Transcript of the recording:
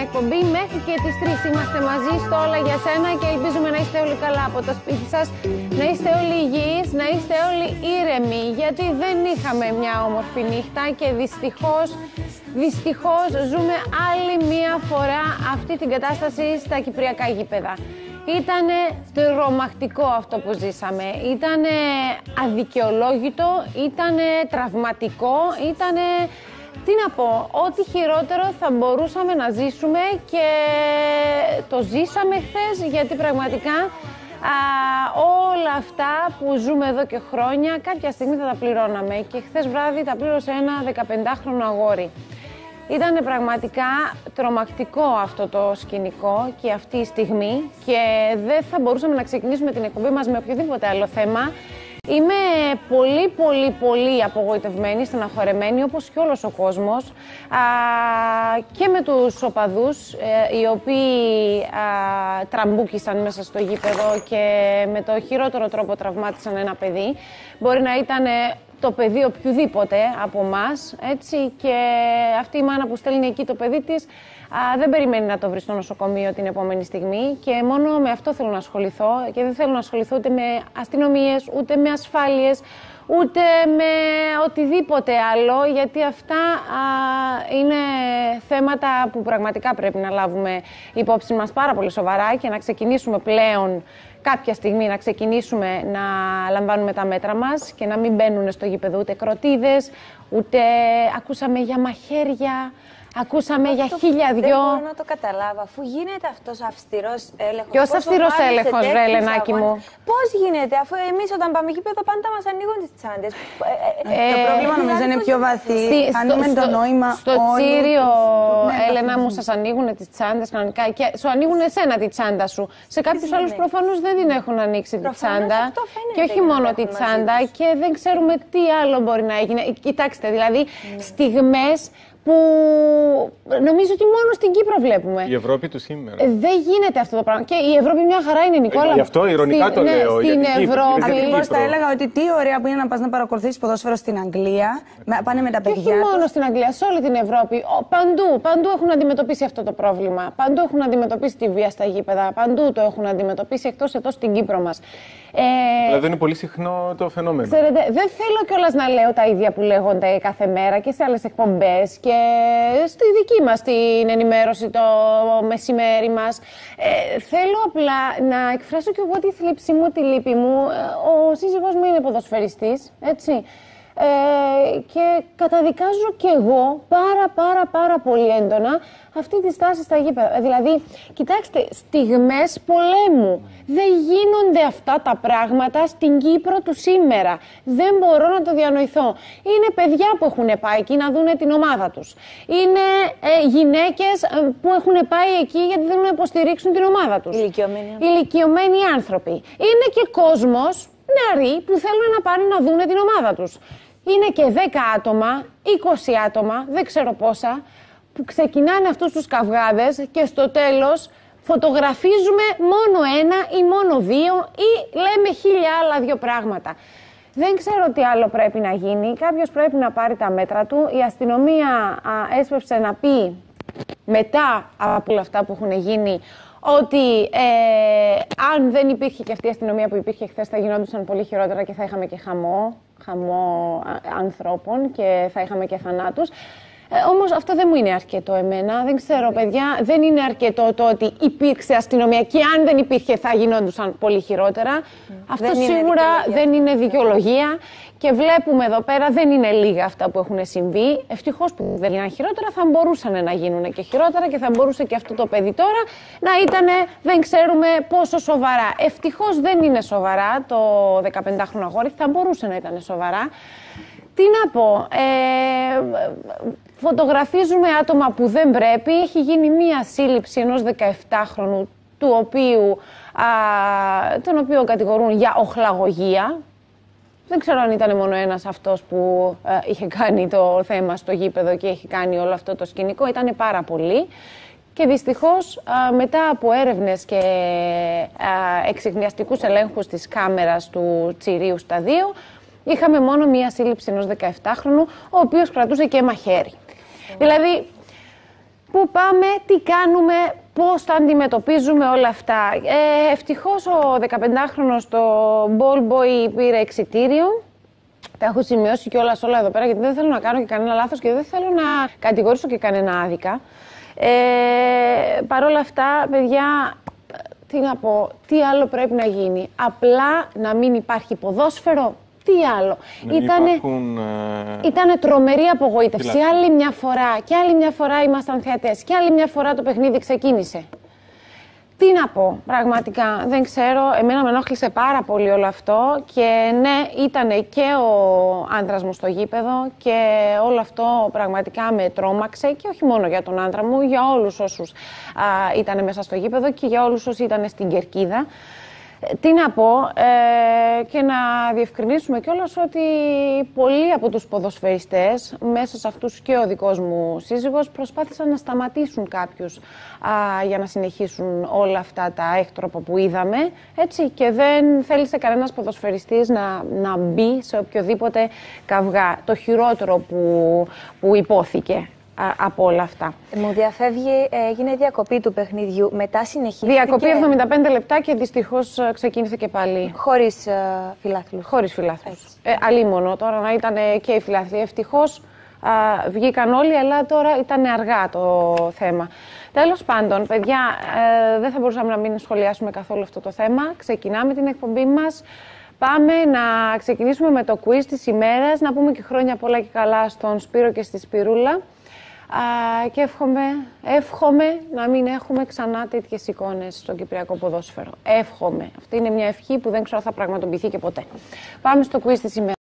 εκπομπή μέχρι και τις 3. Είμαστε μαζί στο Όλα για Σένα και ελπίζουμε να είστε όλοι καλά από το σπίτι σας, να είστε όλοι υγιείς, να είστε όλοι ήρεμοι, γιατί δεν είχαμε μια όμορφη νύχτα και δυστυχώς ζούμε άλλη μία φορά αυτή την κατάσταση στα κυπριακά γήπεδα. Ήτανε τρομακτικό αυτό που ζήσαμε, ήτανε αδικαιολόγητο, ήτανε τραυματικό, ήτανε... Τι να πω, ό,τι χειρότερο θα μπορούσαμε να ζήσουμε και το ζήσαμε χθες, γιατί πραγματικά όλα αυτά που ζούμε εδώ και χρόνια κάποια στιγμή θα τα πληρώναμε και χθες βράδυ τα πλήρωσε ένα 15χρονο αγόρι. Ήταν πραγματικά τρομακτικό αυτό το σκηνικό και αυτή η στιγμή και δεν θα μπορούσαμε να ξεκινήσουμε την εκπομπή μας με οποιοδήποτε άλλο θέμα. Είμαι πολύ απογοητευμένη, στεναχωρεμένη, όπως και όλος ο κόσμος, και με τους οπαδούς, οι οποίοι τραμπούκησαν μέσα στο γήπεδο και με το χειρότερο τρόπο τραυμάτισαν ένα παιδί. Μπορεί να ήταν το παιδί οποιοδήποτε από εμάς, έτσι, και αυτή η μάνα που στέλνει εκεί το παιδί της δεν περιμένει να το βρει στο νοσοκομείο την επόμενη στιγμή και μόνο με αυτό θέλω να ασχοληθώ και δεν θέλω να ασχοληθώ ούτε με αστυνομίες, ούτε με ασφάλειες, ούτε με οτιδήποτε άλλο, γιατί αυτά είναι θέματα που πραγματικά πρέπει να λάβουμε υπόψη μας πάρα πολύ σοβαρά και να ξεκινήσουμε πλέον κάποια στιγμή να ξεκινήσουμε να λαμβάνουμε τα μέτρα μας και να μην μπαίνουν στο γήπεδο ούτε κροτίδες, ούτε ακούσαμε για μαχαίρια. Ακούσαμε για 1002. Δεν μπορώ να το καταλάβω, αφού γίνεται αυτός ο αυστηρός έλεγχος. Ποιος αυστηρός έλεγχος, ρε Ελενάκη μου? Πώς γίνεται, αφού εμείς όταν πάμε γήπεδο πάντα μας ανοίγουν τις τσάντες. Το πρόβλημα νομίζω είναι πιο βαθύ. Ανοίγουμε το νόημα. Στο Τσίριο, Έλενα μου, σας ανοίγουν τις τσάντες κανονικά και σου ανοίγουν εσένα τη τσάντα σου. Σε κάποιους άλλους προφανώς δεν την έχουν ανοίξει τη τσάντα. Και όχι μόνο τη τσάντα, και δεν ξέρουμε τι άλλο μπορεί να έγινε. Κοιτάξτε, δηλαδή στιγμές που νομίζω ότι μόνο στην Κύπρο βλέπουμε. Η Ευρώπη του σήμερα. Δεν γίνεται αυτό το πράγμα. Και η Ευρώπη μια χαρά είναι, Νικόλα. Γι' αυτό ειρωνικά το λέω. Στην Ευρώπη. Ακριβώς θα έλεγα ότι τι ωραία που είναι να πας να παρακολουθήσεις ποδόσφαιρο στην Αγγλία. Πάνε με τα παιδιά. Και όχι μόνο στην Αγγλία, σε όλη την Ευρώπη. Παντού έχουν αντιμετωπίσει αυτό το πρόβλημα. Παντού έχουν αντιμετωπίσει τη βία στα γήπεδα. Παντού το έχουν αντιμετωπίσει, εκτός εδώ στην Κύπρο μας. Δηλαδή είναι πολύ συχνό το φαινόμενο. Ξέρετε, δεν θέλω κιόλας να λέω τα ίδια που λέγονται κάθε μέρα και σε άλλες εκπομπές και στη δική μας την ενημέρωση το μεσημέρι μας. Θέλω απλά να εκφράσω κι εγώ τη θλίψη μου, τη λύπη μου. Ο σύζυγός μου είναι ποδοσφαιριστής, έτσι. Και καταδικάζω κι εγώ πάρα πολύ έντονα αυτή τη στάση στα γήπεδα. Δηλαδή, κοιτάξτε, στιγμές πολέμου. Δεν γίνονται αυτά τα πράγματα στην Κύπρο του σήμερα. Δεν μπορώ να το διανοηθώ. Είναι παιδιά που έχουν πάει εκεί να δούνε την ομάδα τους. Είναι γυναίκες που έχουν πάει εκεί γιατί θέλουν να υποστηρίξουν την ομάδα τους. Ηλικιωμένοι άνθρωποι. Είναι και κόσμος νεαροί που θέλουν να πάνε να δούνε την ομάδα τους. Είναι και 10 άτομα, 20 άτομα, δεν ξέρω πόσα, που ξεκινάνε αυτούς τους καυγάδες και στο τέλος φωτογραφίζουμε μόνο ένα ή μόνο δύο ή λέμε 1000 άλλα δύο πράγματα. Δεν ξέρω τι άλλο πρέπει να γίνει. Κάποιος πρέπει να πάρει τα μέτρα του. Η αστυνομία έσπευσε να πει μετά από όλα αυτά που έχουν γίνει ότι αν δεν υπήρχε και αυτή η αστυνομία που υπήρχε χθες θα γινόντουσαν πολύ χειρότερα και θα είχαμε και χαμό ανθρώπων και θα είχαμε και θανάτους. Όμως αυτό δεν μου είναι αρκετό εμένα. Δεν ξέρω, παιδιά, δεν είναι αρκετό το ότι υπήρξε αστυνομία και αν δεν υπήρχε θα γινόντουσαν πολύ χειρότερα. Αυτό σίγουρα δεν είναι δικαιολογία. Και βλέπουμε εδώ πέρα δεν είναι λίγα αυτά που έχουν συμβεί. Ευτυχώς που δεν γίνανε χειρότερα, θα μπορούσαν να γίνουν και χειρότερα και θα μπορούσε και αυτό το παιδί τώρα να ήταν, δεν ξέρουμε πόσο σοβαρά. Ευτυχώς δεν είναι σοβαρά το 15χρονο αγόρι, θα μπορούσε να ήταν σοβαρά. Τι να πω, φωτογραφίζουμε άτομα που δεν πρέπει. Έχει γίνει μία σύλληψη ενός 17χρονου, τον οποίο κατηγορούν για οχλαγωγία. Δεν ξέρω αν ήταν μόνο ένας αυτός που είχε κάνει το θέμα στο γήπεδο και έχει κάνει όλο αυτό το σκηνικό. Ήτανε πάρα πολλοί. Και δυστυχώς μετά από έρευνες και εξιχνιαστικούς ελέγχους της κάμερας του Τσιρίου στα 2, είχαμε μόνο μία σύλληψη ενός 17χρονου, ο οποίος κρατούσε και μαχαίρι. Δηλαδή, Πού πάμε, τι κάνουμε, πώς τα αντιμετωπίζουμε όλα αυτά. Ευτυχώς ο 15χρονος το Ball Boy πήρε εξιτήριο. Τα έχω σημειώσει κιόλας όλα εδώ πέρα, γιατί δεν θέλω να κάνω και κανένα λάθος και δεν θέλω να κατηγορήσω και κανένα άδικα. Παρ' όλα αυτά, παιδιά, τι να πω, τι άλλο πρέπει να γίνει. Απλά να μην υπάρχει ποδόσφαιρο. Τι άλλο. Ήτανε τρομερή απογοήτευση. Άλλη μια φορά και άλλη μια φορά ήμασταν θεατές και άλλη μια φορά το παιχνίδι ξεκίνησε. Τι να πω, πραγματικά, δεν ξέρω, εμένα με ενόχλησε πάρα πολύ όλο αυτό και ναι, ήτανε και ο άντρας μου στο γήπεδο και όλο αυτό πραγματικά με τρόμαξε και όχι μόνο για τον άντρα μου, για όλους όσους ήτανε μέσα στο γήπεδο και για όλους όσοι ήτανε στην κερκίδα. Τι να πω και να διευκρινίσουμε κιόλας ότι πολλοί από τους ποδοσφαιριστές, μέσα σε αυτούς και ο δικός μου σύζυγος, προσπάθησαν να σταματήσουν κάποιους για να συνεχίσουν όλα αυτά τα έκτροπα που είδαμε, έτσι, και δεν θέλησε κανένας ποδοσφαιριστής να μπει σε οποιοδήποτε καυγά. Το χειρότερο που υπόθηκε από όλα αυτά. Μου διαφεύγει, έγινε διακοπή του παιχνιδιού, μετά συνεχίστηκε. Διακοπή 75 λεπτά και δυστυχώς ξεκίνησε και πάλι. Χωρίς φιλάθλους. Χωρίς φιλάθλους. Αλίμονο τώρα να ήταν και οι φιλάθλοι. Ευτυχώς βγήκαν όλοι, αλλά τώρα ήταν αργά το θέμα. Τέλος πάντων, παιδιά, δεν θα μπορούσαμε να μην σχολιάσουμε καθόλου αυτό το θέμα. Ξεκινάμε την εκπομπή μας. Πάμε να ξεκινήσουμε με το quiz της ημέρας, να πούμε και χρόνια πολλά και καλά στον Σπύρο και στη Σπυρούλα. Και εύχομαι να μην έχουμε ξανά τέτοιες εικόνες στο κυπριακό ποδόσφαιρο. Εύχομαι. Αυτή είναι μια ευχή που δεν ξέρω θα πραγματοποιηθεί και ποτέ. Πάμε στο quiz της ημέρας.